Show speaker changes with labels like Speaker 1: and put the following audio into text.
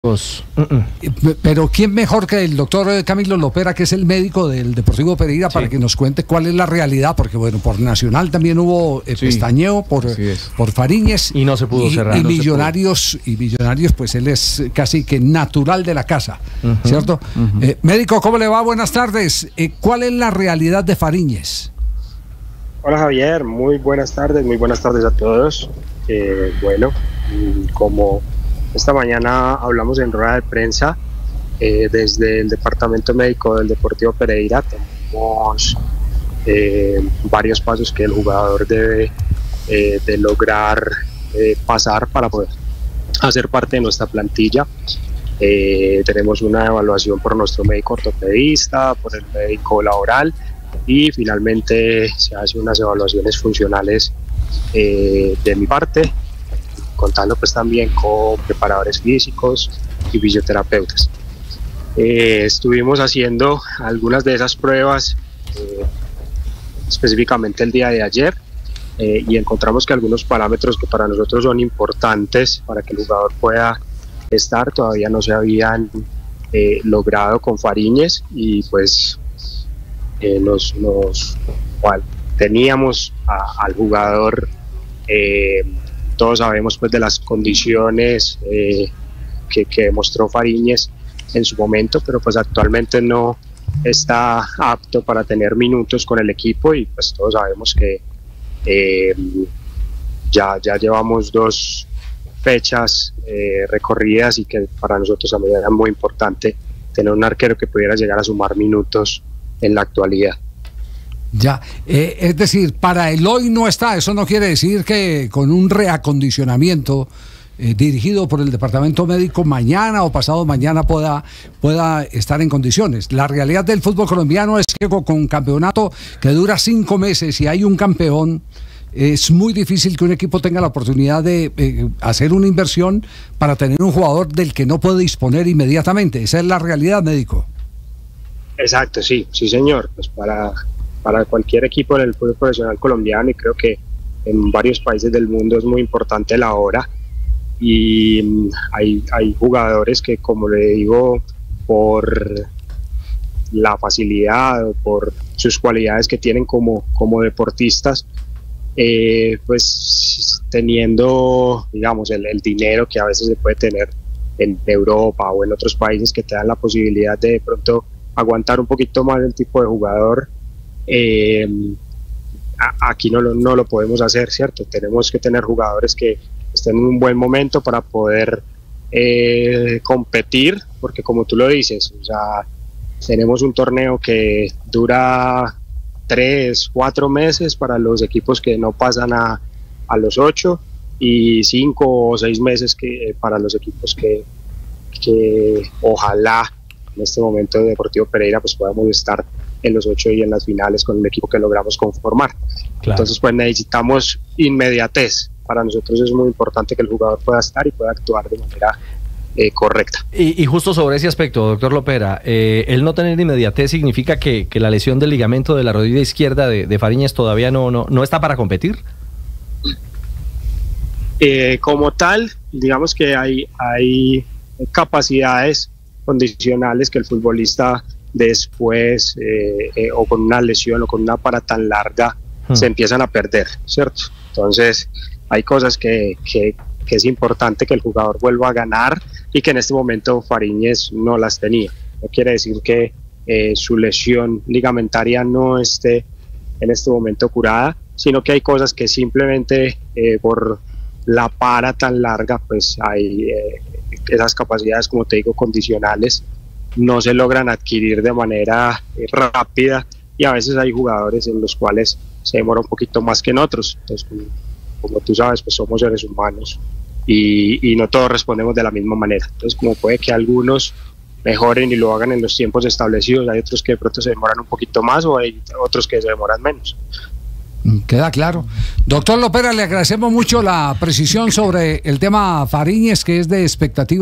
Speaker 1: Pero ¿quién mejor que el doctor Camilo Lopera, que es el médico del Deportivo Pereira, para que nos cuente cuál es la realidad? Porque bueno, por Nacional también hubo pestañeo por Fariñez
Speaker 2: y no se pudo cerrar.
Speaker 1: Y Millonarios, pues él es casi que natural de la casa, ¿cierto? Médico, ¿cómo le va? Buenas tardes. ¿Cuál es la realidad de Fariñez?
Speaker 3: Hola Javier, muy buenas tardes a todos. Bueno, como esta mañana hablamos en rueda de prensa, desde el departamento médico del Deportivo Pereira tenemos varios pasos que el jugador debe de lograr pasar para poder hacer parte de nuestra plantilla. Tenemos una evaluación por nuestro médico ortopedista, por el médico laboral, y finalmente se hacen unas evaluaciones funcionales de mi parte, contando pues también con preparadores físicos y fisioterapeutas. Estuvimos haciendo algunas de esas pruebas específicamente el día de ayer, y encontramos que algunos parámetros que para nosotros son importantes para que el jugador pueda estar todavía no se habían logrado con Fariñez, y pues teníamos al jugador, todos sabemos pues de las condiciones que demostró Fariñez en su momento, pero pues actualmente no está apto para tener minutos con el equipo, y pues todos sabemos que ya llevamos 2 fechas recorridas, y que para nosotros también era muy importante tener un arquero que pudiera llegar a sumar minutos en la actualidad.
Speaker 1: Ya, es decir, para el hoy no está. Eso no quiere decir que con un reacondicionamiento dirigido por el departamento médico mañana o pasado mañana pueda estar en condiciones. La realidad del fútbol colombiano es que con un campeonato que dura 5 meses y hay un campeón, es muy difícil que un equipo tenga la oportunidad de hacer una inversión para tener un jugador del que no puede disponer inmediatamente. Esa es la realidad, médico.
Speaker 3: Exacto, sí señor. Pues para cualquier equipo en el fútbol profesional colombiano, y creo que en varios países del mundo es muy importante la hora, y hay jugadores que, como le digo, por la facilidad o por sus cualidades que tienen como deportistas, pues teniendo, digamos, el dinero que a veces se puede tener en Europa o en otros países que te dan la posibilidad de pronto aguantar un poquito más el tipo de jugador, aquí no lo podemos hacer, ¿cierto? Tenemos que tener jugadores que estén en un buen momento para poder competir, porque como tú lo dices, o sea, tenemos un torneo que dura 3-4 meses para los equipos que no pasan a los 8, y 5 o 6 meses para los equipos que ojalá en este momento de Deportivo Pereira pues podamos estar en los 8 y en las finales con el equipo que logramos conformar. Claro. Entonces pues necesitamos inmediatez. Para nosotros es muy importante que el jugador pueda estar y pueda actuar de manera correcta.
Speaker 2: Y justo sobre ese aspecto, doctor Lopera, el no tener inmediatez significa que la lesión del ligamento de la rodilla izquierda de Fariñez todavía no está para competir.
Speaker 3: Como tal, digamos que hay capacidades condicionales que el futbolista después o con una lesión o con una para tan larga se empiezan a perder, ¿cierto? Entonces hay cosas que es importante que el jugador vuelva a ganar, y que en este momento Fariñez no las tenía. No quiere decir que su lesión ligamentaria no esté en este momento curada, sino que hay cosas que simplemente por la para tan larga pues hay esas capacidades, como te digo, condicionales, no se logran adquirir de manera rápida, y a veces hay jugadores en los cuales se demora un poquito más que en otros. Entonces, como tú sabes, pues somos seres humanos y no todos respondemos de la misma manera. Entonces, como puede que algunos mejoren y lo hagan en los tiempos establecidos, hay otros que de pronto se demoran un poquito más, o hay otros que se demoran menos.
Speaker 1: Queda claro. Doctor Lopera, le agradecemos mucho la precisión sobre el tema Fariñez, que es de expectativa.